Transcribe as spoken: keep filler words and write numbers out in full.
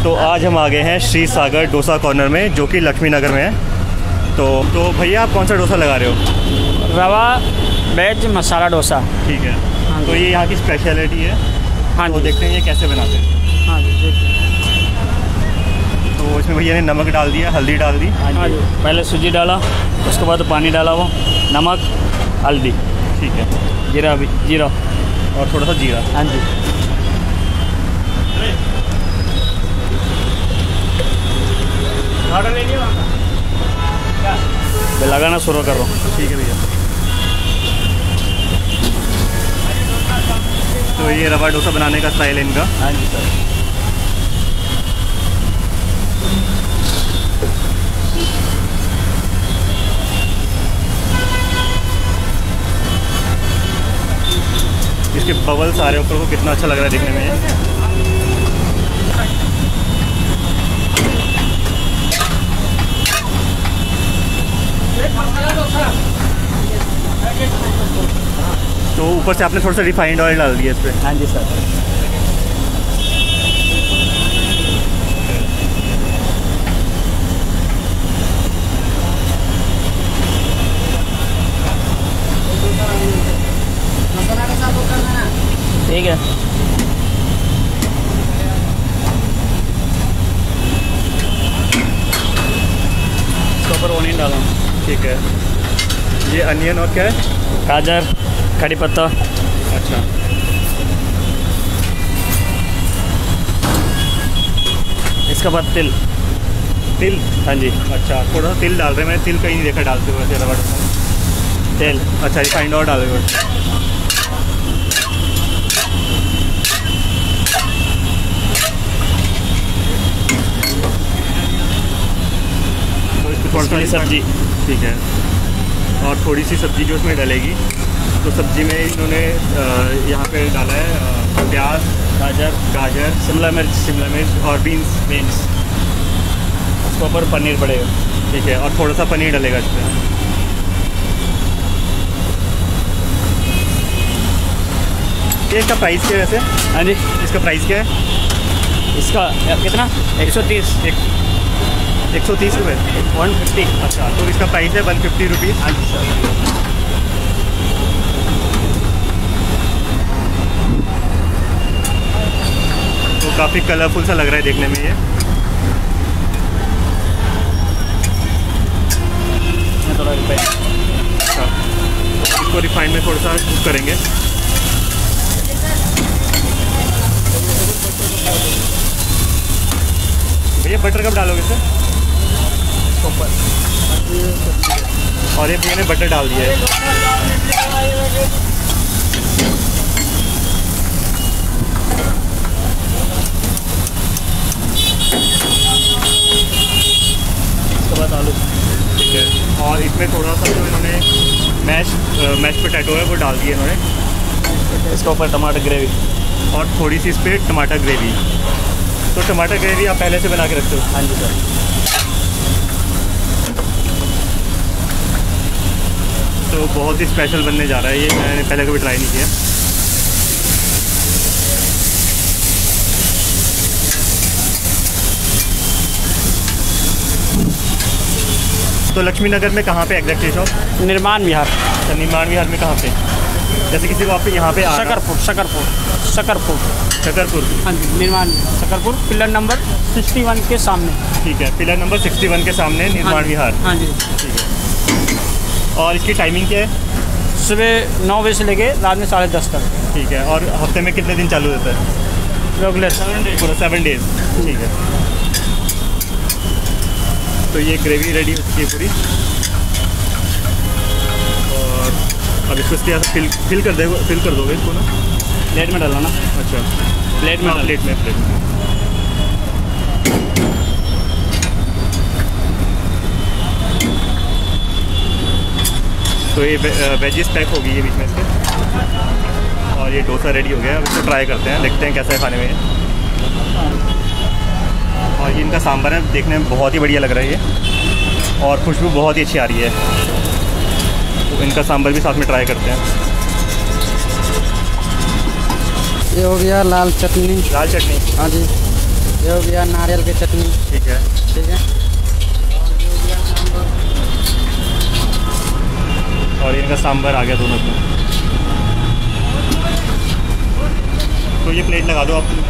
तो आज हम आ गए हैं श्री सागर डोसा कॉर्नर में, जो कि लक्ष्मी नगर में है। तो तो भैया आप कौन सा डोसा लगा रहे हो? रवा वेज मसाला डोसा। ठीक है। हाँ, तो ये यहाँ की स्पेशलिटी है। हाँ, तो देखते हैं ये कैसे बनाते हैं। हाँ जी, देखिए। तो इसमें भैया ने नमक डाल दिया, हल्दी डाल दी। हाँ जी, पहले सूजी डाला, उसके बाद पानी डाला, वो नमक हल्दी, ठीक है, जीरा भी जीरा और थोड़ा सा जीरा। हाँ जी। मैं लगाना शुरू कर रहा हूँ। ठीक है भैया। तो ये रवा डोसा बनाने का स्टाइल है इनका। हाँ जी सर। इसके बबल्स आ रहे हैं ऊपर को, कितना अच्छा लग रहा है दिखने में। तो ऊपर से आपने थोड़ा सा रिफाइंड ऑयल डाल दिया इस पर। हाँ जी सर। ठीक है। इसके ऊपर ऑनियन डालो। ठीक है। ये अनियन और क्या है? गाजर, कड़ी पत्ता। अच्छा। इसके बाद तिल। तिल? हाँ जी। अच्छा, थोड़ा सा तिल डाल रहे हैं, मैंने तिल कहीं नहीं देखा डालते हुए वैसे रवा डोसा। तेल। अच्छा, रिफाइंड और डाले हुए। तो इसको थोड़ा सा सब्जी। ठीक है। और थोड़ी सी सब्जी जो इसमें डलेगी, तो सब्जी में इन्होंने यहाँ पे डाला है प्याज, गाजर गाजर शिमला मिर्च शिमला मिर्च और बीन्स बीन्स उसके ऊपर पनीर पड़ेगा। ठीक है। और थोड़ा सा पनीर डलेगा इसमें। ये इसका प्राइस क्या है वैसे? हाँ जी। इसका प्राइस क्या है? इसका कितना? एक सौ तीस। एक एक सौ तीस रुपये वन फिफ्टी। अच्छा, तो इसका प्राइस है वन फिफ्टी रुपीज़। हाँ जी सर। तो काफ़ी कलरफुल सा लग रहा है देखने में ये। थोड़ा रिफाइंड। अच्छा, इसको रिफाइंड में थोड़ा सा कुक करेंगे। भैया बटर कब डालोगे सर? ऊपर। और ये भैया ने बटर डाल दिया है। उसके बाद आलू। ठीक है। और इसमें थोड़ा सा जो इन्होंने मैश मैश पोटैटो है वो डाल दिया इन्होंने। इसके ऊपर टमाटर ग्रेवी और थोड़ी सी इस पर टमाटर ग्रेवी। तो टमाटर ग्रेवी आप पहले से बना के रखते हो? हाँ जी सर। तो बहुत ही स्पेशल बनने जा रहा है ये, मैंने पहले कभी ट्राई नहीं किया। तो लक्ष्मी नगर में कहाँ पे एग्जैक्टली शॉप? निर्माण विहार। अच्छा, निर्माण विहार में कहाँ पे? जैसे किसी को आप यहाँ पे आ शकरपुर शकरपुर शकरपुर शकरपुर। हाँ जी, निर्माण Shakarpur, pillar number sixty one के सामने। ठीक है, पिलर नंबर सिक्सटी वन के सामने निर्माण विहार। हाँ जी। ठीक है। और इसकी टाइमिंग क्या है? सुबह नौ बजे से लेके रात में साढ़े दस तक। ठीक है। और हफ्ते में कितने दिन चालू रहता है? Regular seven days. पूरा सेवन डेज। ठीक है। तो ये ग्रेवी रेडी हो चुकी है पूरी, और अब इसको इसके यहाँ फिल फिल कर दे फिल कर दोगे इसको ना? प्लेट में डालो ना। अच्छा, प्लेट में। प्लेट में प्लेट में। तो ये वेजिस पैक होगी ये बीच में इसके, और ये डोसा रेडी हो गया। अब इसको ट्राई करते हैं, देखते हैं कैसा है खाने में। और ये इनका सांभर है, देखने में बहुत ही बढ़िया लग रहा है ये, और खुशबू बहुत ही अच्छी आ रही है। तो इनका सांभर भी साथ में ट्राई करते हैं। ये हो गया लाल चटनी। लाल चटनी। हाँ जी। ये हो गया नारियल की चटनी। ठीक है। ठीक है। और इनका सांभर आ गया दोनों में। तो ये प्लेट लगा दो आप।